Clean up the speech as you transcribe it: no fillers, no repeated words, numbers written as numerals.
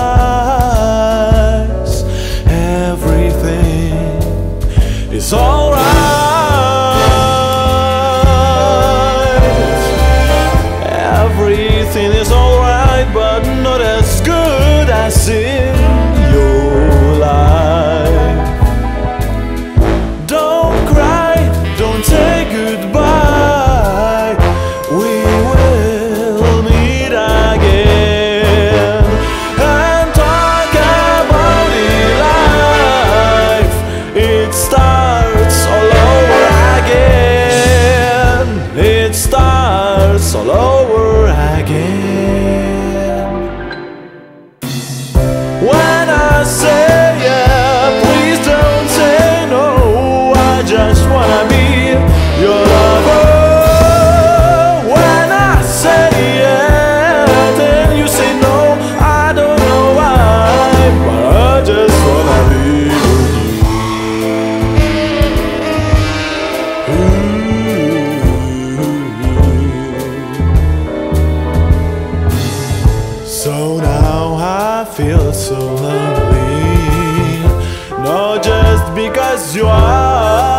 eyes. Everything is alright. Everything is alright, but not as good as in your life. Don't cry, don't say goodbye. We will meet again and talk about the life. It starts all over again. It starts all over again. When I say yeah, please don't say no. I just wanna be your lover. When I say yeah, then you say no. I don't know why, but I just wanna be with you. So now I feel so lonely, not just because you are